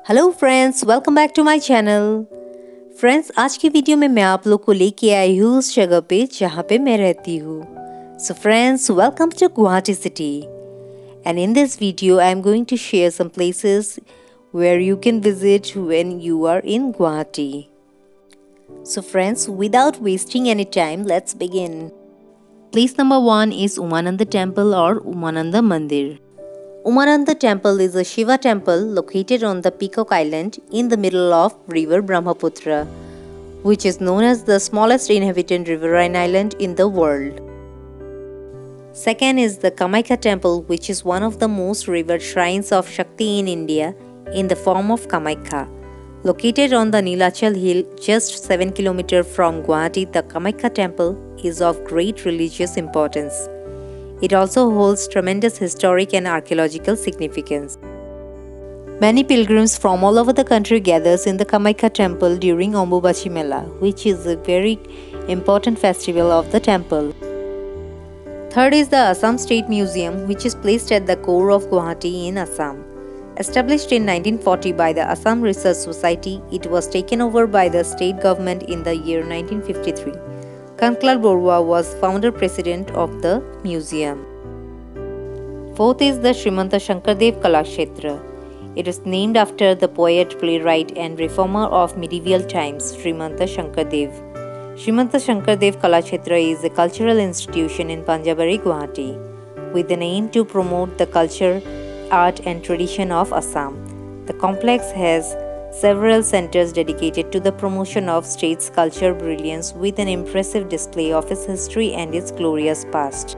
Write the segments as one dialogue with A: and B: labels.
A: Hello friends, welcome back to my channel. Friends, आज की video में मैं आप लोग को लेके आई हूँ उस जगह पे जहाँ पे मैं रहती हूँ। So friends, welcome to Guwahati city and in this video I am going to share some places where you can visit when you are in Guwahati. So friends, without wasting any time, let's begin. Place number 1 is Umananda Temple or Umananda Mandir. Umananda Temple is a Shiva temple located on the Peacock Island in the middle of river Brahmaputra, which is known as the smallest inhabited riverine island in the world. Second is the Kamakhya Temple, which is one of the most revered shrines of Shakti in India in the form of Kamakhya. Located on the Nilachal hill just 7 km from Guwahati, the Kamakhya Temple is of great religious importance. It also holds tremendous historic and archaeological significance. Many pilgrims from all over the country gathers in the Kamakhya temple during Ambubachi Mela, which is a very important festival of the temple. Third is the Assam State Museum, which is placed at the core of Guwahati in Assam. Established in 1940 by the Assam Research Society, it was taken over by the state government in the year 1953. Kanklal Borua was founder president of the museum. Fourth is the Srimanta Shankardev Kalakshetra. It is named after the poet, playwright and reformer of medieval times, Srimanta Shankardev. Srimanta Shankardev Kalakshetra is a cultural institution in Panjabari, Guwahati, with an aim to promote the culture, art and tradition of Assam. The complex has several centers dedicated to the promotion of state's culture brilliance with an impressive display of its history and its glorious past.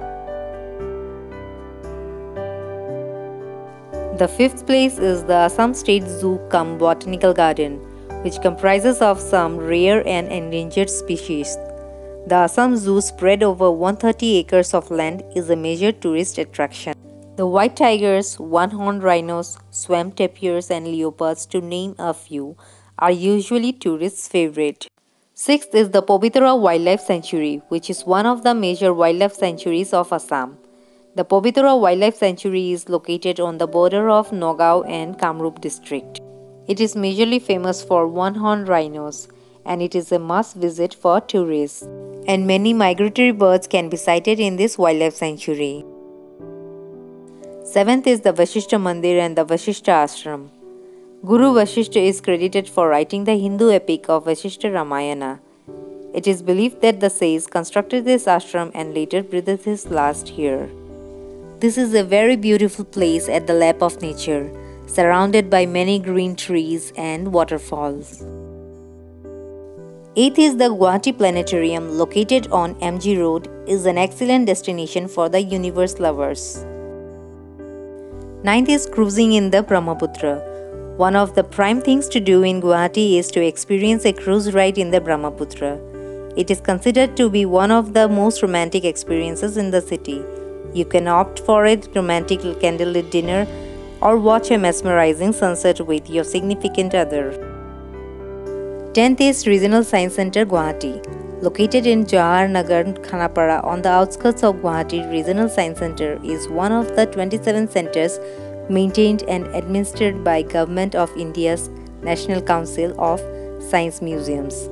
A: The fifth place is the Assam State Zoo cum Botanical Garden, which comprises of some rare and endangered species. The Assam Zoo, spread over 130 acres of land, is a major tourist attraction. The white tigers, one-horned rhinos, swamp tapirs and leopards, to name a few, are usually tourists' favorite. Sixth is the Pobitra Wildlife Sanctuary, which is one of the major wildlife sanctuaries of Assam. The Pobitra Wildlife Sanctuary is located on the border of Nagaon and Kamrup district. It is majorly famous for one-horned rhinos, and it is a must-visit for tourists. And many migratory birds can be sighted in this wildlife sanctuary. Seventh is the Vashishta Mandir and the Vashishta Ashram. Guru Vashishta is credited for writing the Hindu epic of Vashishta Ramayana. It is believed that the sage constructed this ashram and later breathed his last here. This is a very beautiful place at the lap of nature, surrounded by many green trees and waterfalls. Eighth is the Guwahati Planetarium, located on MG Road, is an excellent destination for the universe lovers. Ninth is cruising in the Brahmaputra. One of the prime things to do in Guwahati is to experience a cruise ride in the Brahmaputra. It is considered to be one of the most romantic experiences in the city. You can opt for a romantic candlelit dinner or watch a mesmerizing sunset with your significant other. 10th is Regional Science Center Guwahati. Located in Jawahar Nagar, Khanapara, on the outskirts of Guwahati, Regional Science Center is one of the 27 centers maintained and administered by Government of India's National Council of Science Museums.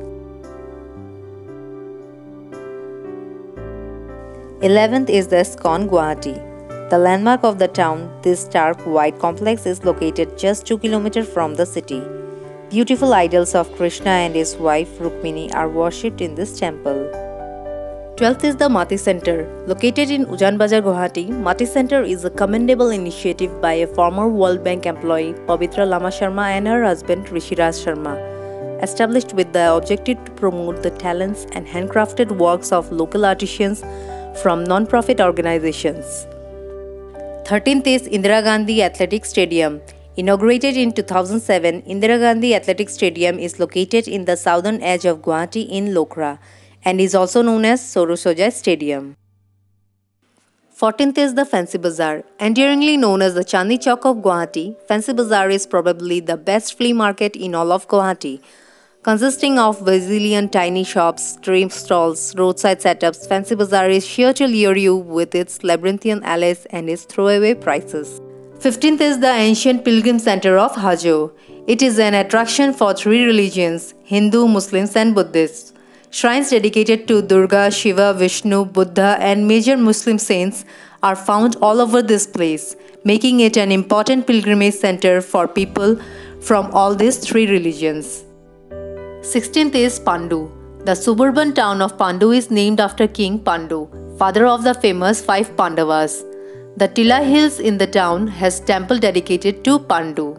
A: 11th is the ISKCON Guwahati. The landmark of the town, this stark white complex is located just 2 km from the city. Beautiful idols of Krishna and his wife Rukmini are worshipped in this temple. 12th is the Mati Center. Located in Ujan Bazar, Guwahati, Mati Center is a commendable initiative by a former World Bank employee, Pavitra Lama Sharma, and her husband, Rishiraj Sharma. Established with the objective to promote the talents and handcrafted works of local artisans from non-profit organizations. 13th is Indira Gandhi Athletic Stadium. Inaugurated in 2007, Indira Gandhi Athletic Stadium is located in the southern edge of Guwahati in Lokra and is also known as Sorosoja Stadium. 14th is the Fancy Bazaar. Endearingly known as the Chandni Chowk of Guwahati, Fancy Bazaar is probably the best flea market in all of Guwahati. Consisting of bazillion tiny shops, street stalls, roadside setups, Fancy Bazaar is sure to lure you with its labyrinthian alleys and its throwaway prices. 15th is the ancient pilgrim center of Hajo. It is an attraction for three religions, Hindu, Muslims and Buddhists. Shrines dedicated to Durga, Shiva, Vishnu, Buddha and major Muslim saints are found all over this place, making it an important pilgrimage center for people from all these three religions. 16th is Pandu. The suburban town of Pandu is named after King Pandu, father of the famous five Pandavas. The Tila Hills in the town has temple dedicated to Pandu.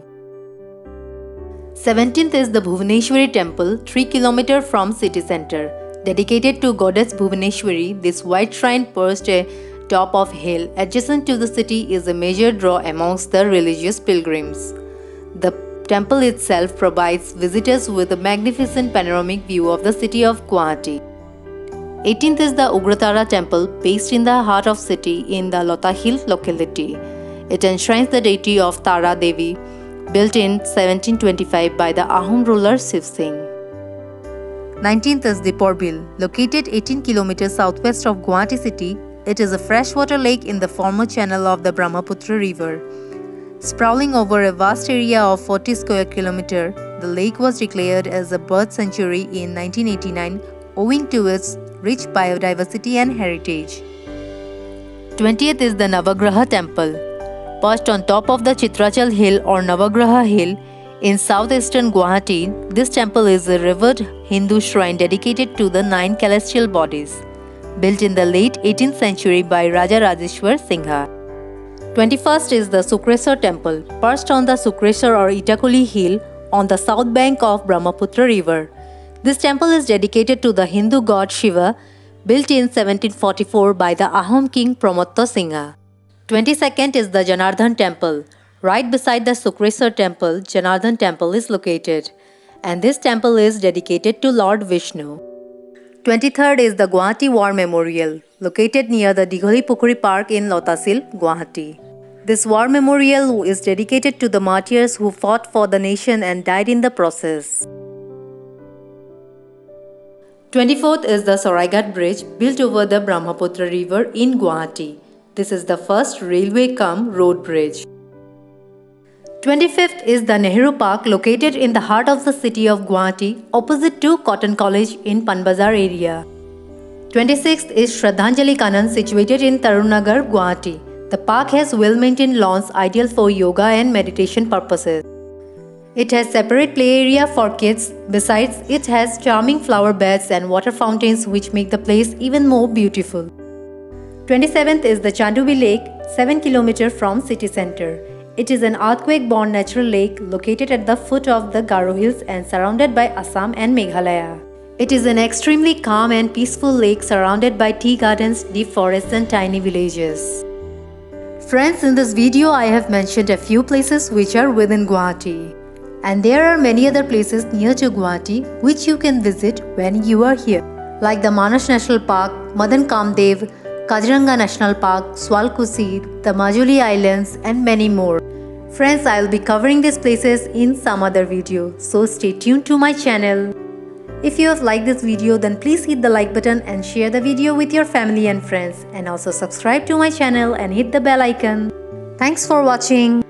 A: 17th is the Bhuvaneshwari temple 3 km from city center. Dedicated to goddess Bhuvaneshwari, this white shrine perched atop of hill adjacent to the city is a major draw amongst the religious pilgrims. The temple itself provides visitors with a magnificent panoramic view of the city of Guwahati. 18th is the Ugratara temple based in the heart of city in the Lota Hill locality. It enshrines the deity of Tara Devi, built in 1725 by the Ahom ruler Shiv Singh. 19th is Deepor Bill, located 18 km southwest of Guwahati city. It is a freshwater lake in the former channel of the Brahmaputra river. Sprawling over a vast area of 40 square kilometers, the lake was declared as a bird sanctuary in 1989 owing to its rich biodiversity and heritage. 20th is the Navagraha temple. Perched on top of the Chitrachal hill or Navagraha hill in southeastern Guwahati, this temple is a revered Hindu shrine dedicated to the 9 celestial bodies, built in the late 18th century by Raja Rajeshwar Singha. 21st is the Sukreshwar temple, perched on the Sukreshwar or Itakuli hill on the south bank of Brahmaputra river. This temple is dedicated to the Hindu god Shiva, built in 1744 by the Ahom king Pramotta Singha. 22nd is the Janardhan temple. Right beside the Sukreshwar temple, Janardhan temple is located, and this temple is dedicated to Lord Vishnu. 23rd is the Guwahati War Memorial, located near the Digholi Pukhuri Park in Lotasil, Guwahati. This war memorial is dedicated to the martyrs who fought for the nation and died in the process. 24th is the Saraigat Bridge, built over the Brahmaputra river in Guwahati. This is the first railway-cum-road bridge. 25th is the Nehru Park, located in the heart of the city of Guwahati, opposite to Cotton College in Panbazar area. 26th is Shraddhanjali Kanan, situated in Tarunnagar, Guwahati. The park has well-maintained lawns ideal for yoga and meditation purposes. It has separate play area for kids. Besides, it has charming flower beds and water fountains which make the place even more beautiful. 27th is the Chandubi Lake, 7 km from city center. It is an earthquake-born natural lake located at the foot of the Garo Hills and surrounded by Assam and Meghalaya. It is an extremely calm and peaceful lake surrounded by tea gardens, deep forests and tiny villages. Friends, in this video I have mentioned a few places which are within Guwahati. And there are many other places near to Guwahati which you can visit when you are here, like the Manas National Park, Madan Kamdev, Kaziranga National Park, Swalkusi, the Majuli Islands and many more. Friends, I will be covering these places in some other video, so stay tuned to my channel. If you have liked this video, then please hit the like button and share the video with your family and friends, and also subscribe to my channel and hit the bell icon. Thanks for watching.